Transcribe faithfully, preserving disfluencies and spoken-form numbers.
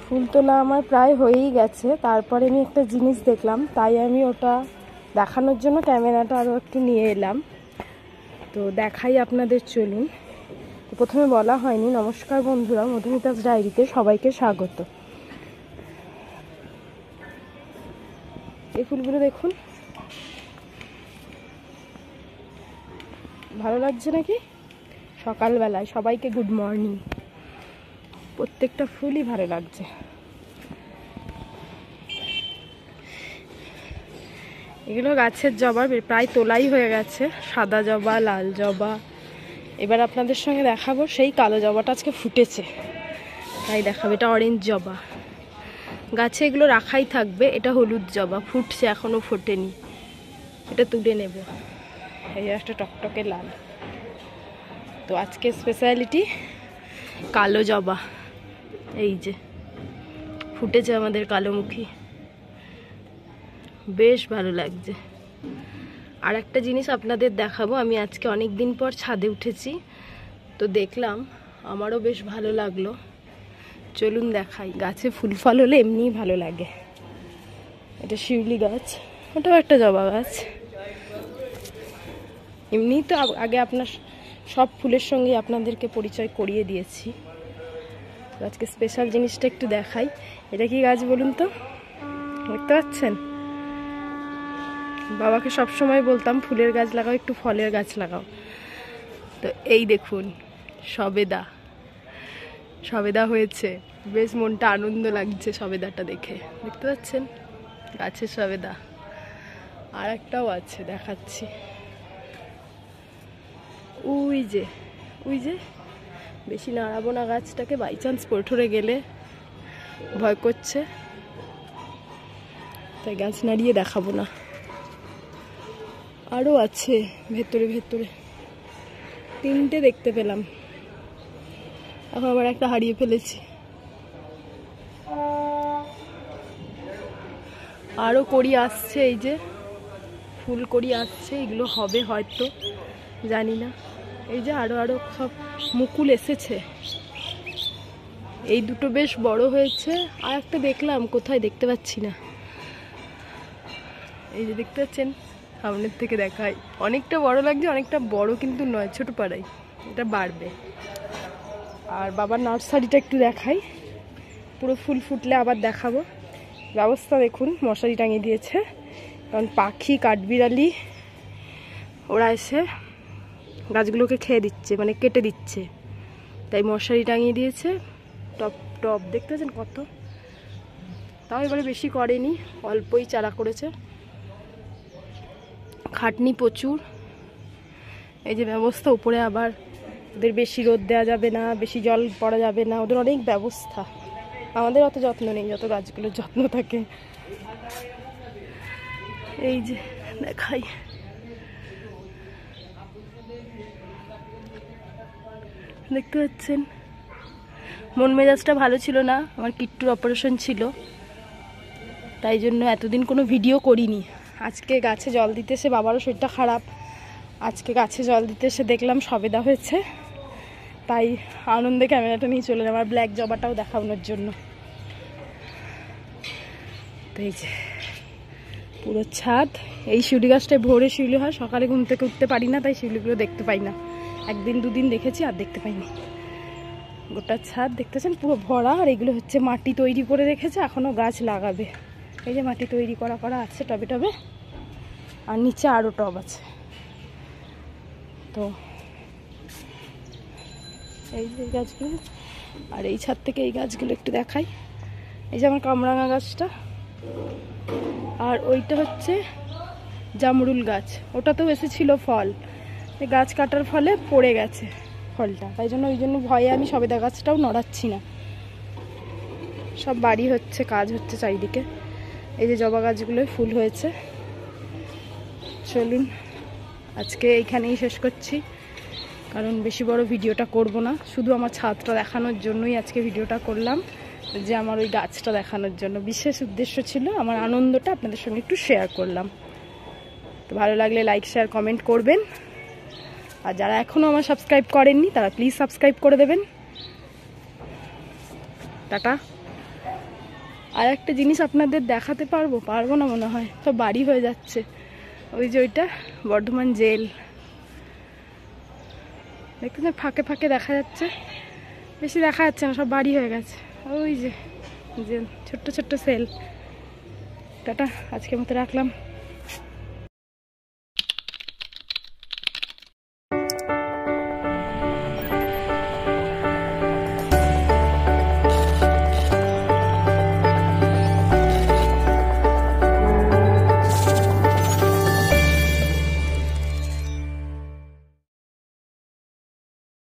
ফুল তোলা আমার প্রায় হয়েই গেছে। তারপরে আমি একটা জিনিস দেখলাম, তাই আমি ওটা দেখানোর জন্য ক্যামেরাটা আরও একটু নিয়ে এলাম। তো দেখাই আপনাদের, চলুন। তো প্রথমে বলা হয়নি, নমস্কার বন্ধুরা, মধুমিতাস ডায়েরিতে সবাইকে স্বাগত। এই ফুলগুলো দেখুন, ভালো লাগছে নাকি? সকালবেলায় সবাইকে গুড মর্নিং। প্রত্যেকটা ফুলই ভালো লাগছে। এগুলো গাছের জবা, প্রায় তোলাই হয়ে গেছে। সাদা জবা, লাল জবা। এবার আপনাদের সঙ্গে দেখাবো সেই কালো জবাটা আজকে ফুটেছে, তাই দেখাবো। এটা অরেঞ্জ জবা, গাছে এগুলো রাখাই থাকবে। এটা হলুদ জবা, ফুটছে, এখনো ফোটেনি, এটা তুলে নেব। এই একটা টকটকে লাল। তো আজকে স্পেশালিটি কালো জবা, এই যে ফুটেছে আমাদের কালোমুখী, বেশ ভালো লাগছে। আর একটা জিনিস আপনাদের দেখাবো, আমি আজকে অনেক দিন পর ছাদে উঠেছি, তো দেখলাম আমারও বেশ ভালো লাগলো। চলুন দেখাই। গাছে ফুল ফল হলে এমনিই ভালো লাগে। এটা শিউলি গাছ, ওটাও একটা জবা গাছ। এমনিই তো আগে আপনার সব ফুলের সঙ্গে আপনাদেরকে পরিচয় করিয়ে দিয়েছি। আজকে স্পেশাল জিনিসটা একটু দেখাই। এটা কি গাছ বলুন তো? দেখতে পাচ্ছেন? বাবাকে সব সময় বলতাম ফুলের গাছ লাগাও, একটু ফলের গাছ লাগাও। তো এই দেখুন, সবেদা। সবেদা হয়েছে, বেশ মনটা আনন্দ লাগছে সবেদাটা দেখে। দেখতে পাচ্ছেন গাছের সবেদা। আর একটাও আছে, দেখাচ্ছি। উই যে উই যে বেশি নাড়াবো না গাছটাকে, বাই চান্স পড়ে গেলে ভয় করছে, তাই গাছ নাড়িয়ে দেখাবো না। আরও আছে ভেতরে ভেতরে, তিনটে দেখতে পেলাম, এখন আবার একটা হারিয়ে ফেলেছি। আরও কড়ি আসছে, এই যে ফুল কড়ি আসছে, এগুলো হবে হয়তো, জানি না। এই যে আরো আরো সব মুকুল এসেছে। এই দুটো বেশ বড় হয়েছে, আর একটা দেখলাম কোথায় দেখতে পাচ্ছি না। এই যে দেখতে পাচ্ছেন, সামনের থেকে দেখাই, অনেকটা বড় লাগছে, অনেকটা বড় কিন্তু নয়, ছোট পাড়াই, এটা বাড়বে। আর বাবার নার্সারিটা একটু দেখাই, পুরো ফুল ফুটলে আবার দেখাবো। ব্যবস্থা দেখুন, মশারি টাঙিয়ে দিয়েছে, কারণ পাখি কাঠবিড়ালি ওরা এসে গাছগুলোকে খেয়ে দিচ্ছে, মানে কেটে দিচ্ছে, তাই মশারি টাঙিয়ে দিয়েছে। টপ টপ দেখতে পাচ্ছেন কত, তাও এবারে বেশি করেনি, অল্পই চারা করেছে। খাটনি প্রচুর। এই যে ব্যবস্থা, উপরে আবার ওদের বেশি রোদ দেওয়া যাবে না, বেশি জল পড়া যাবে না, ওদের অনেক ব্যবস্থা। আমাদের অত যত্ন নেই যত গাছগুলোর যত্ন থাকে। এই যে দেখাই, দেখতে পাচ্ছেন। মন মেজাজটা ভালো ছিল না, আমার কিট্টুর অপারেশন ছিল, তাই জন্য এতদিন কোনো ভিডিও করিনি। আজকে গাছে জল দিতে এসে, বাবারও শরীরটা খারাপ, আজকে গাছে জল দিতে এসে দেখলাম সবেদা হয়েছে, তাই আনন্দে ক্যামেরাটা নিয়ে চলে আমার ব্ল্যাক জবাটাও দেখানোর জন্য। তো এই যে পুরো ছাদ। এই শিউলি গাছটায় ভোরে শিউলি হয়, সকালে ঘুম থেকে উঠতে পারি না, তাই শিউলিগুলো দেখতে পাই না। একদিন দুদিন দেখেছি, আর দেখতে পাইনি। গোটা ছাদ দেখতেছেন পুরো ভরা। আর এগুলো হচ্ছে মাটি তৈরি করে রেখেছে, এখনো গাছ লাগাবে। এই যে মাটি তৈরি করা করা আছে টবে টবে, আর নিচে আরও টব আছে। তো এই যে গাছগুলো, আর এই ছাদ থেকে এই গাছগুলো একটু দেখাই। এই যে আমার কামরাঙা গাছটা, আর ওইটা হচ্ছে জামরুল গাছ, ওটাতেও এসেছিল ফল, এই গাছ কাটার ফলে পড়ে গেছে ফলটা, তাই জন্য ওই জন্য ভয়ে আমি সবেদা গাছটাও নড়াচ্ছি না। সব বাড়ি হচ্ছে, কাজ হচ্ছে চারিদিকে। এই যে জবা গাছগুলোয় ফুল হয়েছে। চলুন আজকে এইখানেই শেষ করছি, কারণ বেশি বড় ভিডিওটা করব না, শুধু আমার ছাদটা দেখানোর জন্যই আজকে ভিডিওটা করলাম, যে আমার ওই গাছটা দেখানোর জন্য। বিশেষ উদ্দেশ্য ছিল আমার আনন্দটা আপনাদের সঙ্গে একটু শেয়ার করলাম। তো ভালো লাগলে লাইক শেয়ার কমেন্ট করবেন, আর যারা এখনও আমার সাবস্ক্রাইব করেননি তারা প্লিজ সাবস্ক্রাইব করে দেবেন। টাটা। আর একটা জিনিস আপনাদের দেখাতে পারবো পারবো না মনে হয়, তো বাড়ি হয়ে যাচ্ছে। ওই যে ওইটা বর্ধমান জেল, দেখতে ফাঁকে ফাঁকে দেখা যাচ্ছে, বেশি দেখা যাচ্ছে না, সব বাড়ি হয়ে গেছে। ওই যে জেল, ছোট্ট ছোট্ট সেল। টাটা, আজকের মতো রাখলাম।